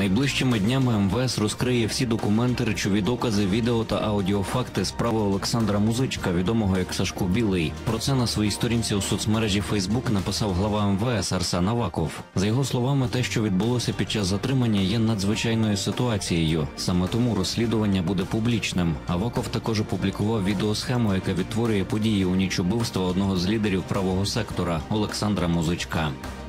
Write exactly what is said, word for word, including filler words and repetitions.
Найближчими днями ем ве ес розкриє всі документи, речові докази, відео та аудіофакти справи Олександра Музичка, відомого як Сашко Білий. Про це на своїй сторінці у соцмережі Фейсбук написав глава ем ве ес Арсен Аваков. За його словами, те, що відбулося під час затримання, є надзвичайною ситуацією. Саме тому розслідування буде публічним. Аваков також опублікував відеосхему, яка відтворює події у ніч убивства одного з лідерів правого сектора – Олександра Музичка.